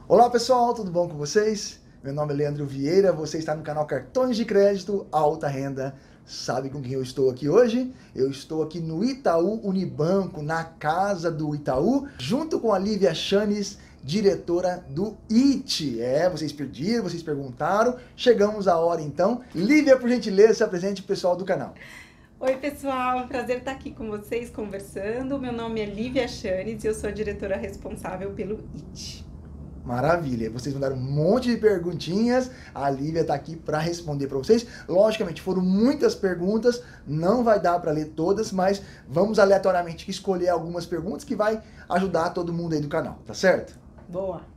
Olá pessoal, tudo bom com vocês? Meu nome é Leandro Vieira, você está no canal Cartões de Crédito Alta Renda. Sabe com quem eu estou aqui hoje? Eu estou aqui no Itaú Unibanco, na casa do Itaú, junto com a Lívia Chanes, diretora do IT. Vocês pediram, vocês perguntaram, chegamos à hora então. Lívia, por gentileza, se apresente pro pessoal do canal. Oi pessoal, é um prazer estar aqui com vocês conversando. Meu nome é Lívia Chanes e eu sou a diretora responsável pelo IT. Maravilha, vocês mandaram um monte de perguntinhas, a Lívia está aqui para responder para vocês. Logicamente, foram muitas perguntas, não vai dar para ler todas, mas vamos aleatoriamente escolher algumas perguntas que vai ajudar todo mundo aí do canal, tá certo? Boa!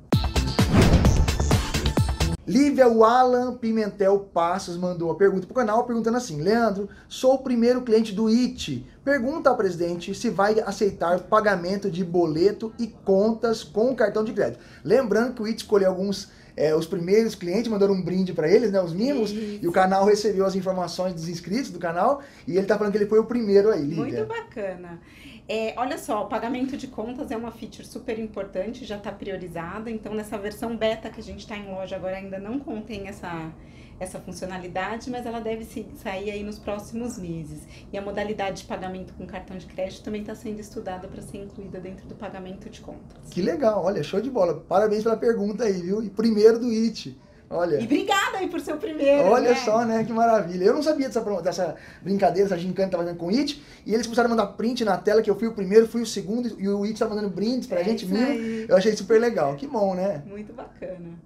Lívia, o Alan Pimentel Passos mandou a pergunta para o canal, perguntando assim: Leandro, sou o primeiro cliente do IT. Pergunta ao presidente se vai aceitar pagamento de boleto e contas com cartão de crédito. Lembrando que o IT escolheu os primeiros clientes, mandaram um brinde para eles, né, os mimos, Isso. E o canal recebeu as informações dos inscritos do canal, e ele tá falando que ele foi o primeiro aí, Lívia. Muito bacana. Olha só, o pagamento de contas é uma feature super importante, já está priorizada, então nessa versão beta que a gente está em loja agora ainda não contém essa funcionalidade, mas ela deve sair aí nos próximos meses. E a modalidade de pagamento com cartão de crédito também está sendo estudada para ser incluída dentro do pagamento de contas. Que legal, olha, show de bola. Parabéns pela pergunta aí, viu? E primeiro do IT. Olha. E obrigada aí por ser o primeiro. Olha, né? Só, né? Que maravilha. Eu não sabia dessa brincadeira, essa gincana que tava fazendo com o IT. E eles começaram a mandar print na tela, que eu fui o primeiro, fui o segundo, e o IT tá mandando brindes pra gente mesmo. Eu achei super legal. Que bom, né? Muito bacana.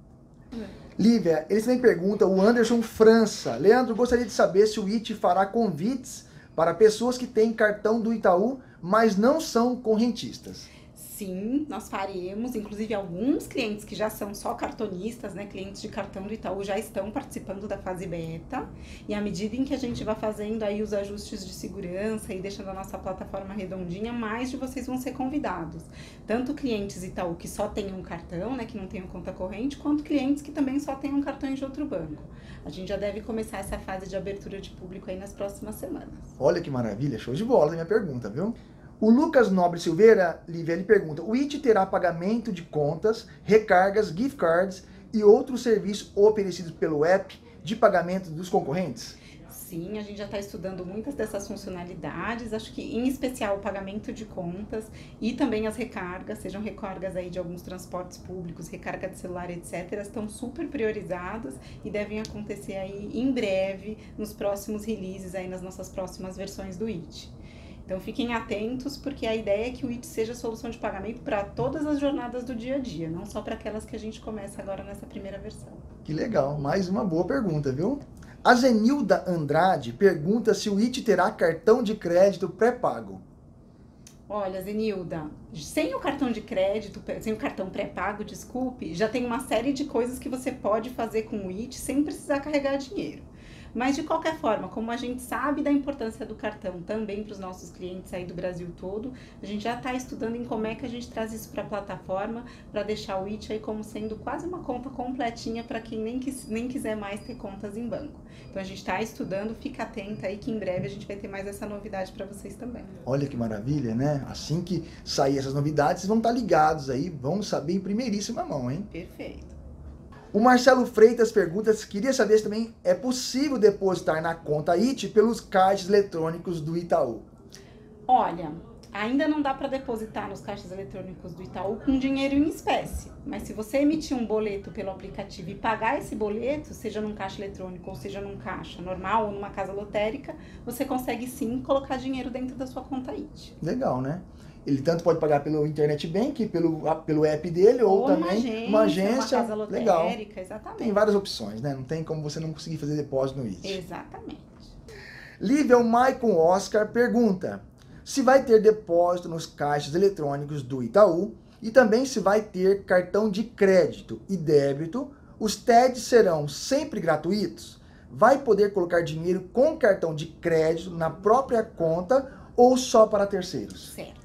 Lívia, eles também perguntam, o Anderson França. Leandro, gostaria de saber se o IT fará convites para pessoas que têm cartão do Itaú, mas não são correntistas. Sim, nós faremos, inclusive alguns clientes que já são só cartonistas, né, clientes de cartão do Itaú já estão participando da fase beta, e à medida em que a gente vai fazendo aí os ajustes de segurança e deixando a nossa plataforma redondinha, mais de vocês vão ser convidados. Tanto clientes Itaú que só têm um cartão, né, que não têm conta corrente, quanto clientes que também só têm um cartão de outro banco. A gente já deve começar essa fase de abertura de público aí nas próximas semanas. Olha que maravilha, show de bola a minha pergunta, viu? O Lucas Nobre Silveira, Lívia, ele pergunta: o IT terá pagamento de contas, recargas, gift cards e outros serviços oferecidos pelo app de pagamento dos concorrentes? Sim, a gente já está estudando muitas dessas funcionalidades, acho que em especial o pagamento de contas e também as recargas, sejam recargas aí de alguns transportes públicos, recarga de celular, etc., estão super priorizadas e devem acontecer aí em breve, nos próximos releases aí nas nossas próximas versões do IT. Então fiquem atentos, porque a ideia é que o IT seja a solução de pagamento para todas as jornadas do dia a dia, não só para aquelas que a gente começa agora nessa primeira versão. Que legal, mais uma boa pergunta, viu? A Zenilda Andrade pergunta se o IT terá cartão de crédito pré-pago. Olha, Zenilda, sem o cartão de crédito, sem o cartão pré-pago, desculpe, já tem uma série de coisas que você pode fazer com o IT sem precisar carregar dinheiro. Mas, de qualquer forma, como a gente sabe da importância do cartão também para os nossos clientes aí do Brasil todo, a gente já está estudando em como é que a gente traz isso para a plataforma, para deixar o IT aí como sendo quase uma conta completinha para quem nem quiser mais ter contas em banco. Então, a gente está estudando, fica atenta aí que em breve a gente vai ter mais essa novidade para vocês também. Olha que maravilha, né? Assim que sair essas novidades, vocês vão estar ligados aí, vão saber em primeiríssima mão, hein? Perfeito. O Marcelo Freitas pergunta se queria saber se também é possível depositar na conta IT pelos caixas eletrônicos do Itaú. Olha, ainda não dá para depositar nos caixas eletrônicos do Itaú com dinheiro em espécie, mas se você emitir um boleto pelo aplicativo e pagar esse boleto, seja num caixa eletrônico ou seja num caixa normal ou numa casa lotérica, você consegue sim colocar dinheiro dentro da sua conta IT. Legal, né? Ele tanto pode pagar pelo Internet Bank, pelo app dele, ou também uma agência. Uma casa lotérica, legal. Exatamente. Tem várias opções, né? Não tem como você não conseguir fazer depósito no IT. Exatamente. Lívia, o Maicon Oscar pergunta se vai ter depósito nos caixas eletrônicos do Itaú e também se vai ter cartão de crédito e débito. Os TEDs serão sempre gratuitos? Vai poder colocar dinheiro com cartão de crédito na própria conta ou só para terceiros? Certo.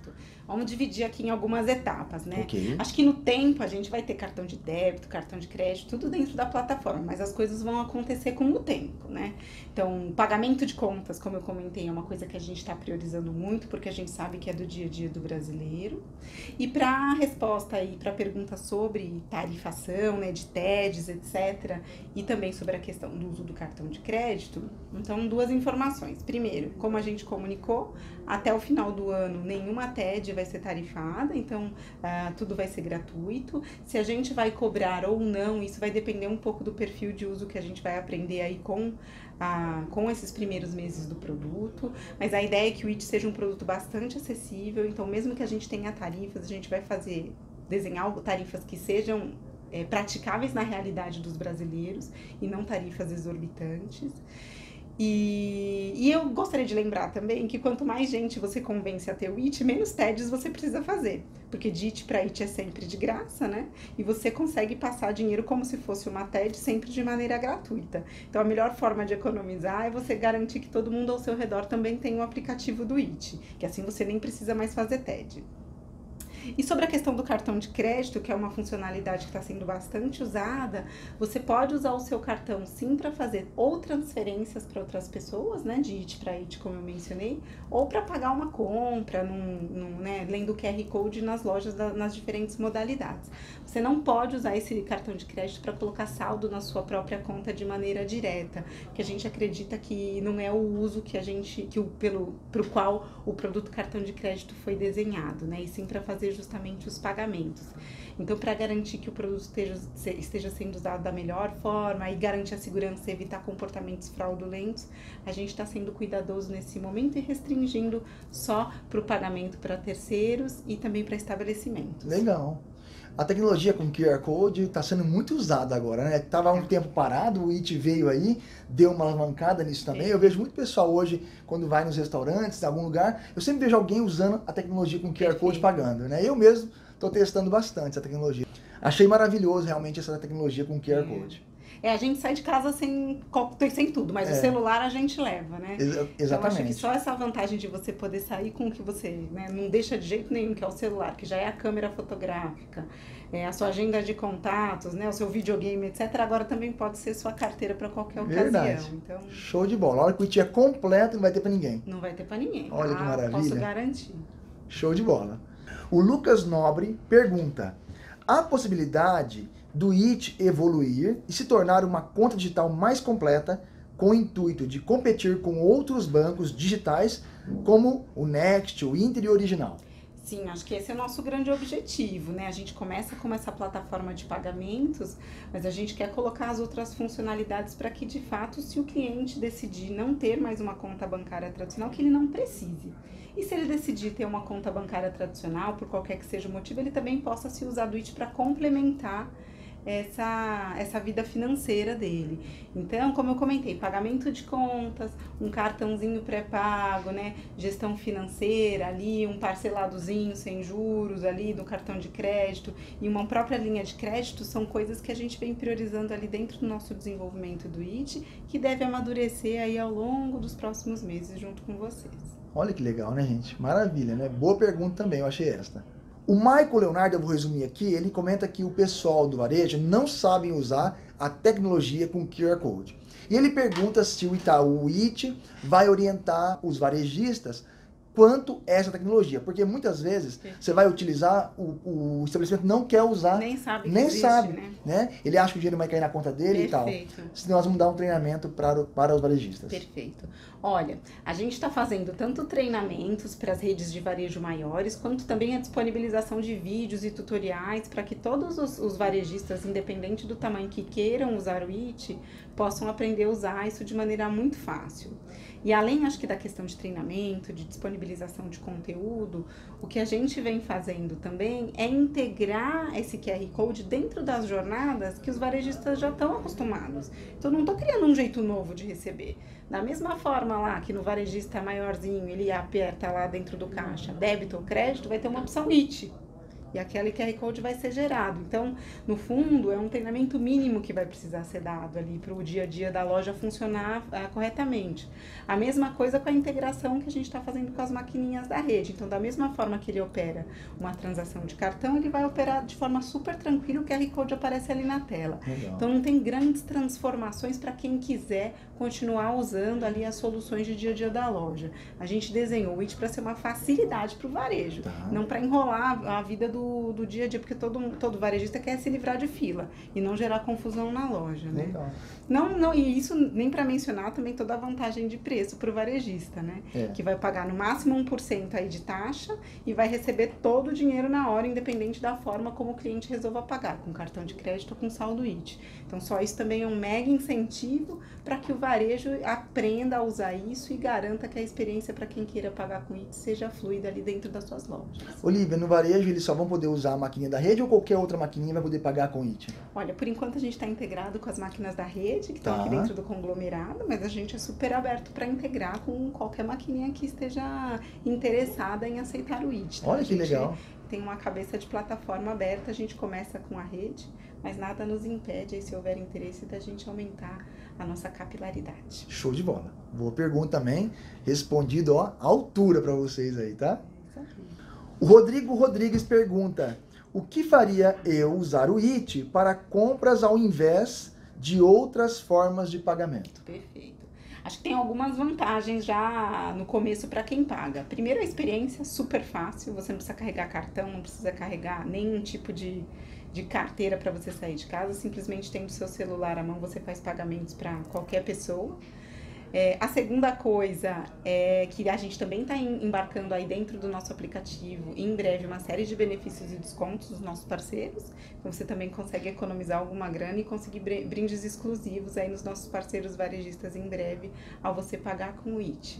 Vamos dividir aqui em algumas etapas, né? Ok. Acho que no tempo a gente vai ter cartão de débito, cartão de crédito, tudo dentro da plataforma, mas as coisas vão acontecer com o tempo, né? Então, pagamento de contas, como eu comentei, é uma coisa que a gente está priorizando muito, porque a gente sabe que é do dia a dia do brasileiro. E para a resposta aí, para a pergunta sobre tarifação, né, de TEDs, etc., e também sobre a questão do uso do cartão de crédito, então, duas informações. Primeiro, como a gente comunicou, até o final do ano, nenhuma TED vai ser tarifada, então tudo vai ser gratuito. Se a gente vai cobrar ou não, isso vai depender um pouco do perfil de uso que a gente vai aprender aí com esses primeiros meses do produto, mas a ideia é que o IT seja um produto bastante acessível, então mesmo que a gente tenha tarifas, a gente vai desenhar tarifas que sejam praticáveis na realidade dos brasileiros e não tarifas exorbitantes. E eu gostaria de lembrar também que quanto mais gente você convence a ter o IT, menos TEDs você precisa fazer. Porque de IT para IT é sempre de graça, né? E você consegue passar dinheiro como se fosse uma TED sempre de maneira gratuita. Então a melhor forma de economizar é você garantir que todo mundo ao seu redor também tem um aplicativo do IT, que assim você nem precisa mais fazer TED. E sobre a questão do cartão de crédito, que é uma funcionalidade que está sendo bastante usada, você pode usar o seu cartão sim para fazer ou transferências para outras pessoas, né, de IT para IT, como eu mencionei, ou para pagar uma compra, né, lendo o QR Code nas lojas, nas diferentes modalidades. Você não pode usar esse cartão de crédito para colocar saldo na sua própria conta de maneira direta, porque a gente acredita que não é o uso pelo qual o produto cartão de crédito foi desenhado, né, e sim para fazer justamente os pagamentos. Então, para garantir que o produto esteja sendo usado da melhor forma e garantir a segurança e evitar comportamentos fraudulentos, a gente está sendo cuidadoso nesse momento e restringindo só para o pagamento para terceiros e também para estabelecimentos. Legal. A tecnologia com QR Code está sendo muito usada agora, né? Estava há um tempo parado, o IT veio aí, deu uma alavancada nisso também. Eu vejo muito pessoal hoje, quando vai nos restaurantes, em algum lugar, eu sempre vejo alguém usando a tecnologia com QR Code pagando, né? Eu mesmo estou testando bastante essa tecnologia. Achei maravilhoso realmente essa tecnologia com QR Code. A gente sai de casa sem tudo, mas o celular a gente leva, né? Exatamente. Então, acho que só essa vantagem de você poder sair com o que você, né, não deixa de jeito nenhum, que é o celular, que já é a câmera fotográfica, a sua agenda de contatos, né, o seu videogame, etc. Agora também pode ser sua carteira para qualquer ocasião. Então, show de bola. A hora que o IT é completo, não vai ter para ninguém. Não vai ter para ninguém. Olha que maravilha. Posso garantir. Show de bola. O Lucas Nobre pergunta: há possibilidade do IT evoluir e se tornar uma conta digital mais completa com o intuito de competir com outros bancos digitais como o Next, o Inter e o Original? Sim, acho que esse é o nosso grande objetivo, né? A gente começa com essa plataforma de pagamentos, mas a gente quer colocar as outras funcionalidades para que, de fato, se o cliente decidir não ter mais uma conta bancária tradicional, que ele não precise. E se ele decidir ter uma conta bancária tradicional, por qualquer que seja o motivo, ele também possa se usar do IT para complementar essa vida financeira dele. Então, como eu comentei, pagamento de contas, um cartãozinho pré-pago, né, gestão financeira ali, um parceladozinho sem juros ali do cartão de crédito e uma própria linha de crédito são coisas que a gente vem priorizando ali dentro do nosso desenvolvimento do IT, que deve amadurecer aí ao longo dos próximos meses junto com vocês. Olha que legal, né, gente? Maravilha, né? Boa pergunta também, eu achei esta. O Michael Leonardo, eu vou resumir aqui, ele comenta que o pessoal do varejo não sabem usar a tecnologia com QR Code. E ele pergunta se o Itaú IT vai orientar os varejistas quanto a essa tecnologia. Porque muitas vezes você vai utilizar, o estabelecimento não quer usar. Nem sabe. Né? Ele acha que o dinheiro vai cair na conta dele e tal. Se nós vamos dar um treinamento para os varejistas. Perfeito. Olha, a gente está fazendo tanto treinamentos para as redes de varejo maiores, quanto também a disponibilização de vídeos e tutoriais para que todos os varejistas, independente do tamanho que queiram usar o IT, possam aprender a usar isso de maneira muito fácil. E além, acho que da questão de treinamento, de disponibilização de conteúdo, o que a gente vem fazendo também é integrar esse QR Code dentro das jornadas que os varejistas já estão acostumados. Então, não estou criando um jeito novo de receber. Da mesma forma lá que no varejista maiorzinho, ele aperta lá dentro do caixa débito ou crédito, vai ter uma opção IT. e aquele QR Code vai ser gerado. Então, no fundo, é um treinamento mínimo que vai precisar ser dado ali para o dia a dia da loja funcionar corretamente. A mesma coisa com a integração que a gente está fazendo com as maquininhas da rede. Então, da mesma forma que ele opera uma transação de cartão, ele vai operar de forma super tranquila, o QR Code aparece ali na tela. Legal. Então, não tem grandes transformações para quem quiser continuar usando ali as soluções de dia a dia da loja. A gente desenhou o IT para ser uma facilidade para o varejo, não para enrolar a vida do dia a dia, porque todo varejista quer se livrar de fila e não gerar confusão na loja, né? Legal. Não, e isso nem para mencionar também toda a vantagem de preço para o varejista, né? Que vai pagar no máximo 1% aí de taxa e vai receber todo o dinheiro na hora, independente da forma como o cliente resolva pagar, com cartão de crédito ou com saldo IT. Então, só isso também é um mega incentivo para que o varejo aprenda a usar isso e garanta que a experiência para quem queira pagar com IT seja fluida ali dentro das suas lojas. Olívia, no varejo eles só vão poder usar a maquininha da rede ou qualquer outra maquininha vai poder pagar com IT? Olha, por enquanto a gente está integrado com as máquinas da rede, que estão aqui dentro do conglomerado, mas a gente é super aberto para integrar com qualquer maquininha que esteja interessada em aceitar o IT. Tá? Olha que legal. Tem uma cabeça de plataforma aberta, a gente começa com a rede, mas nada nos impede, aí, se houver interesse, da gente aumentar a nossa capilaridade. Show de bola. Boa pergunta também, respondido à altura para vocês aí, tá? O Rodrigo Rodrigues pergunta: o que faria eu usar o IT para compras ao invés de outras formas de pagamento? Perfeito. Acho que tem algumas vantagens já no começo para quem paga. Primeiro, a experiência super fácil, você não precisa carregar cartão, não precisa carregar nenhum tipo de carteira para você sair de casa, simplesmente tendo o seu celular à mão você faz pagamentos para qualquer pessoa. A segunda coisa é que a gente também está embarcando aí dentro do nosso aplicativo, em breve, uma série de benefícios e descontos dos nossos parceiros. Então, você também consegue economizar alguma grana e conseguir brindes exclusivos aí nos nossos parceiros varejistas em breve, ao você pagar com o IT.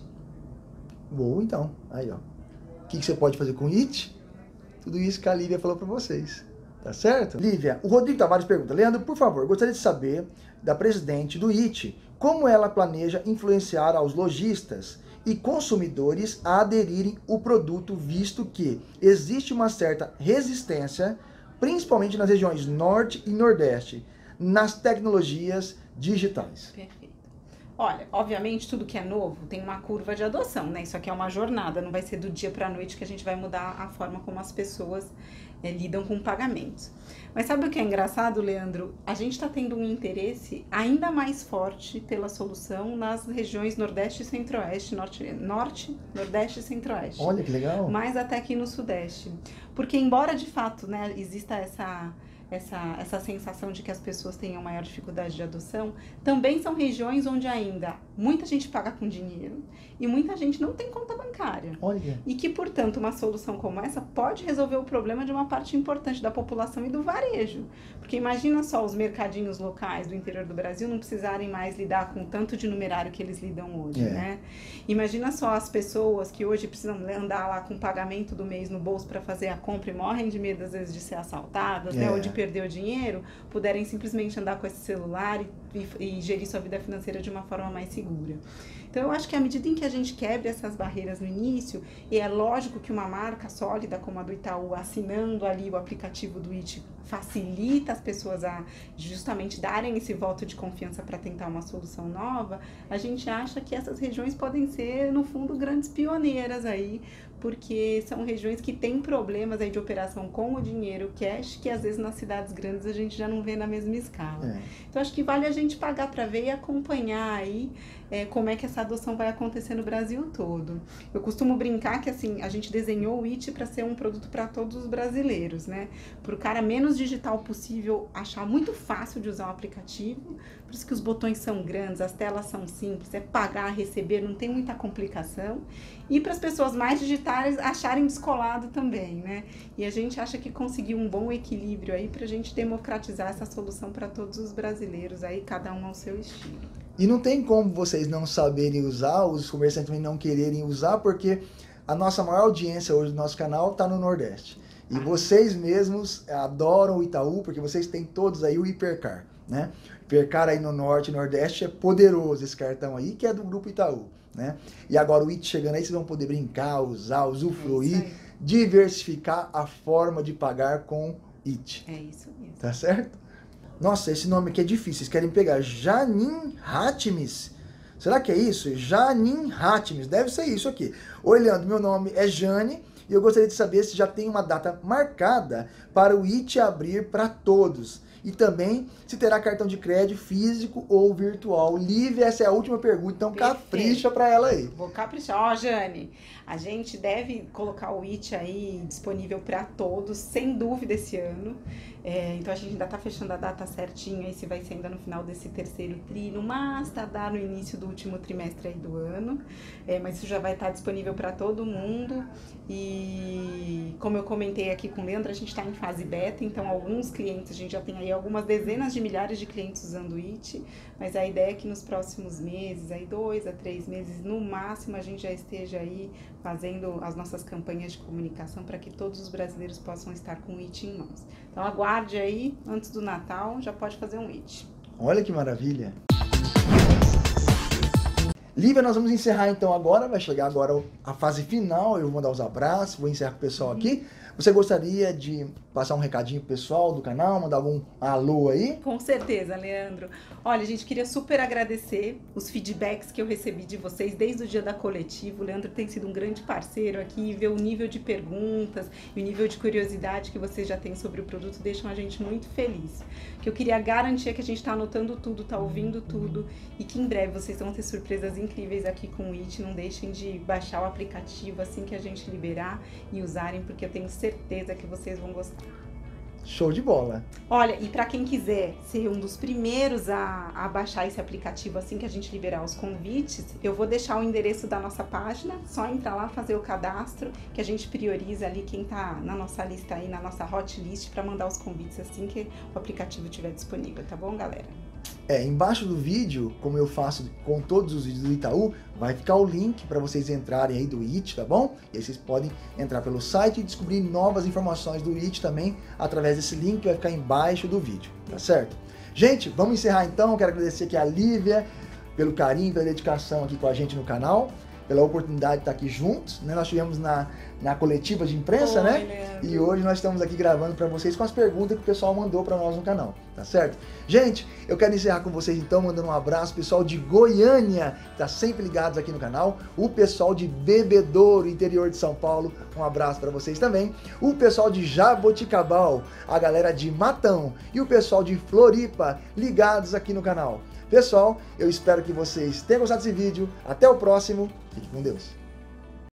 Boa, então. Aí, ó. O que você pode fazer com o IT? Tudo isso que a Lívia falou para vocês. Tá certo? Lívia, o Rodrigo Tavares pergunta: Leandro, por favor, gostaria de saber da presidente do IT como ela planeja influenciar aos lojistas e consumidores a aderirem ao produto, visto que existe uma certa resistência, principalmente nas regiões Norte e Nordeste, nas tecnologias digitais. Perfeito. Olha, obviamente tudo que é novo tem uma curva de adoção, né? Isso aqui é uma jornada, não vai ser do dia para a noite que a gente vai mudar a forma como as pessoas lidam com pagamentos. Mas sabe o que é engraçado, Leandro? A gente está tendo um interesse ainda mais forte pela solução nas regiões Nordeste e Centro-Oeste, Norte, Nordeste e Centro-Oeste. Olha que legal. Mais até aqui no Sudeste. Porque embora de fato, né, exista essa sensação de que as pessoas tenham maior dificuldade de adoção, também são regiões onde ainda muita gente paga com dinheiro e muita gente não tem conta bancária. Olha. E que, portanto, uma solução como essa pode resolver o problema de uma parte importante da população e do varejo. Porque imagina só os mercadinhos locais do interior do Brasil não precisarem mais lidar com o tanto de numerário que eles lidam hoje, né? Imagina só as pessoas que hoje precisam andar lá com o pagamento do mês no bolso para fazer a compra e morrem de medo, às vezes, de ser assaltadas, né? Ou de perder o dinheiro, puderem simplesmente andar com esse celular e gerir sua vida financeira de uma forma mais segura. Então, eu acho que à medida em que a gente quebra essas barreiras no início, e é lógico que uma marca sólida como a do Itaú, assinando ali o aplicativo do IT, facilita as pessoas a justamente darem esse voto de confiança para tentar uma solução nova, a gente acha que essas regiões podem ser, no fundo, grandes pioneiras aí, porque são regiões que têm problemas aí de operação com o dinheiro cash, que às vezes nas cidades grandes a gente já não vê na mesma escala. Então, acho que vale a gente pagar para ver e acompanhar aí como é que essa adoção vai acontecer no Brasil todo. Eu costumo brincar que assim, a gente desenhou o IT para ser um produto para todos os brasileiros, né? Para o cara menos digital possível achar muito fácil de usar o aplicativo, por isso que os botões são grandes, as telas são simples, é pagar, receber, não tem muita complicação. E para as pessoas mais digitais acharem descolado também, né? E a gente acha que conseguiu um bom equilíbrio aí para a gente democratizar essa solução para todos os brasileiros, aí cada um ao seu estilo. E não tem como vocês não saberem usar, os comerciantes também não quererem usar, porque a nossa maior audiência hoje do nosso canal está no Nordeste. E vocês mesmos adoram o Itaú, porque vocês têm todos aí o Hipercar, né? Hipercar aí no Norte e Nordeste é poderoso esse cartão aí, que é do Grupo Itaú, né? E agora o IT chegando aí, vocês vão poder brincar, usar, usufruir diversificar a forma de pagar com IT. É isso mesmo. Tá certo? Nossa, esse nome aqui é difícil. Vocês querem pegar Janin Hatmis? Será que é isso? Janin Hatmis. Deve ser isso aqui. Oi, Leandro. Meu nome é Jane e eu gostaria de saber se já tem uma data marcada para o IT abrir para todos. E também se terá cartão de crédito físico ou virtual. Lívia, essa é a última pergunta, então Perfeito. Capricha para ela aí. Vou caprichar. Ó, Jane, a gente deve colocar o IT aí disponível para todos, sem dúvida, esse ano. Então a gente ainda tá fechando a data certinha, aí se vai ser ainda no final desse terceiro tri, no mais tardar no início do último trimestre aí do ano. Mas isso já vai estar disponível para todo mundo. E como eu comentei aqui com o Leandro, a gente está em fase beta, então alguns clientes, a gente já tem aí algumas dezenas de milhares de clientes usando o IT, mas a ideia é que nos próximos meses, aí 2 a 3 meses no máximo, a gente já esteja aí fazendo as nossas campanhas de comunicação para que todos os brasileiros possam estar com o IT em mãos. Então aguarde aí, antes do Natal, já pode fazer um IT. Olha que maravilha! Lívia, nós vamos encerrar então agora, vai chegar agora a fase final, eu vou mandar os abraços, vou encerrar com o pessoal aqui. Você gostaria de passar um recadinho pro pessoal do canal, mandar algum alô aí? Com certeza, Leandro. Olha, gente, queria super agradecer os feedbacks que eu recebi de vocês desde o dia da coletiva. O Leandro tem sido um grande parceiro aqui, ver o nível de perguntas e o nível de curiosidade que vocês já têm sobre o produto deixam a gente muito feliz. O que eu queria garantir é que a gente está anotando tudo, está ouvindo tudo e que em breve vocês vão ter surpresas incríveis aqui com o IT. Não deixem de baixar o aplicativo assim que a gente liberar e usarem, porque eu tenho certeza que vocês vão gostar. Show de bola! Olha, e para quem quiser ser um dos primeiros a baixar esse aplicativo assim que a gente liberar os convites, eu vou deixar o endereço da nossa página, só entrar lá, fazer o cadastro, que a gente prioriza ali quem tá na nossa lista aí, na nossa hot list, para mandar os convites assim que o aplicativo estiver disponível, tá bom, galera? Embaixo do vídeo, como eu faço com todos os vídeos do Itaú, vai ficar o link para vocês entrarem aí do IT, tá bom? E aí vocês podem entrar pelo site e descobrir novas informações do IT também através desse link que vai ficar embaixo do vídeo, tá certo? Gente, vamos encerrar então. Eu quero agradecer aqui a Lívia pelo carinho, pela dedicação aqui com a gente no canal, pela oportunidade de estar aqui juntos, né? Nós tivemos na coletiva de imprensa, né? Leandro. E hoje nós estamos aqui gravando para vocês com as perguntas que o pessoal mandou para nós no canal, tá certo? Gente, eu quero encerrar com vocês então, mandando um abraço pessoal de Goiânia, que tá sempre ligados aqui no canal, o pessoal de Bebedouro, interior de São Paulo, um abraço para vocês também, o pessoal de Jaboticabal, a galera de Matão e o pessoal de Floripa, ligados aqui no canal. Pessoal, eu espero que vocês tenham gostado desse vídeo. Até o próximo. Fique com Deus.